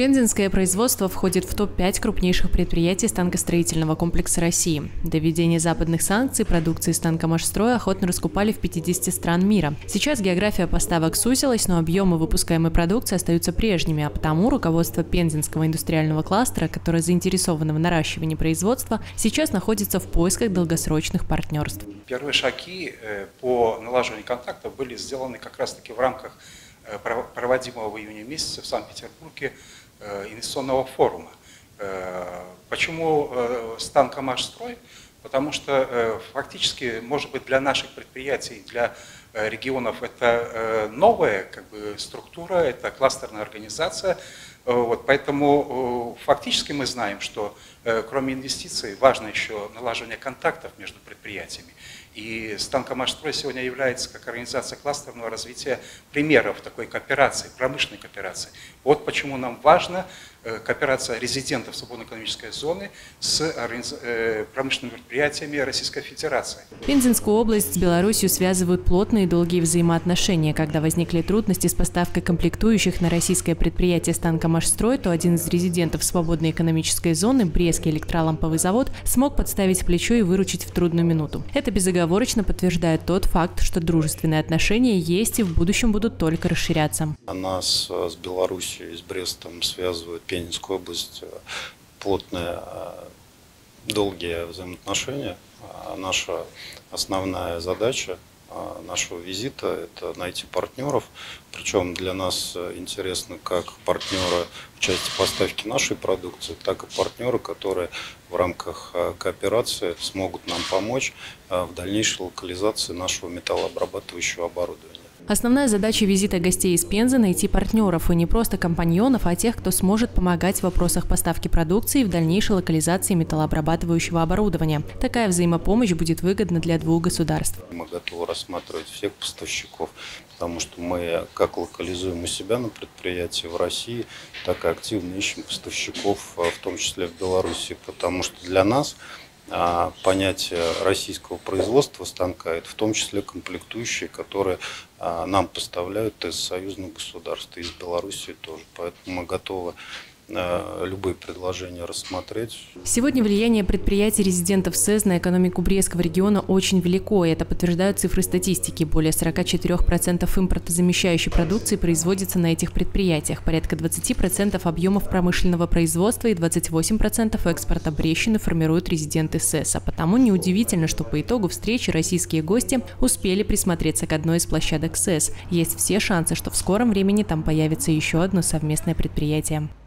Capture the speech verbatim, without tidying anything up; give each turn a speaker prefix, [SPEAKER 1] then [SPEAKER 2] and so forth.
[SPEAKER 1] Пензенское производство входит в топ пять крупнейших предприятий станкостроительного комплекса России. До введения западных санкций продукции станкомашстроя охотно раскупали в пятидесяти стран мира. Сейчас география поставок сузилась, но объемы выпускаемой продукции остаются прежними, а потому руководство Пензенского индустриального кластера, которое заинтересовано в наращивании производства, сейчас находится в поисках долгосрочных партнерств.
[SPEAKER 2] Первые шаги по налаживанию контактов были сделаны как раз-таки в рамках проводимого в июне месяце в Санкт-Петербурге инвестиционного форума. Почему станкомашстрой? Потому что фактически, может быть, для наших предприятий, для регионов это новая как бы, структура, это кластерная организация. Вот, поэтому фактически мы знаем, что кроме инвестиций важно еще налаживание контактов между предприятиями. И станкомашстрой сегодня является как организация кластерного развития примеров такой кооперации, промышленной кооперации. Вот почему нам важна кооперация резидентов свободной экономической зоны с промышленными предприятиями Российской Федерации.
[SPEAKER 1] Пензенскую область с Беларусью связывают плотные и долгие взаимоотношения. Когда возникли трудности с поставкой комплектующих на российское предприятие станкомашстрой, то один из резидентов свободной экономической зоны, Брестский электроламповый завод, смог подставить плечо и выручить в трудную минуту. Это безоговорочно подтверждает тот факт, что дружественные отношения есть и в будущем будут только расширяться.
[SPEAKER 3] Нас с Беларусью и с Брестом связывают Пензенскую область плотные, долгие взаимоотношения. Наша основная задача нашего визита – это найти партнеров. Причем для нас интересно как партнеры в части поставки нашей продукции, так и партнеры, которые в рамках кооперации смогут нам помочь в дальнейшей локализации нашего металлообрабатывающего оборудования.
[SPEAKER 1] Основная задача визита гостей из Пензы – найти партнеров, и не просто компаньонов, а тех, кто сможет помогать в вопросах поставки продукции и в дальнейшей локализации металлообрабатывающего оборудования. Такая взаимопомощь будет выгодна для двух государств.
[SPEAKER 3] Мы готовы рассматривать всех поставщиков, потому что мы как локализуем у себя на предприятии в России, так и активно ищем поставщиков, в том числе в Беларуси, потому что для нас понятие российского производства станка – это в том числе комплектующие, которые нам поставляют из союзных государств, из Беларуси тоже. Поэтому мы готовы любые предложения рассмотреть.
[SPEAKER 1] Сегодня влияние предприятий резидентов СЭЗ на экономику Брестского региона очень велико, и это подтверждают цифры статистики. Более сорока четырёх процентов импортозамещающей продукции производится на этих предприятиях, порядка двадцати процентов объемов промышленного производства и двадцати восьми процентов экспорта Брестщины формируют резиденты СЭЗ. А потому неудивительно, что по итогу встречи российские гости успели присмотреться к одной из площадок СЭЗ. Есть все шансы, что в скором времени там появится еще одно совместное предприятие.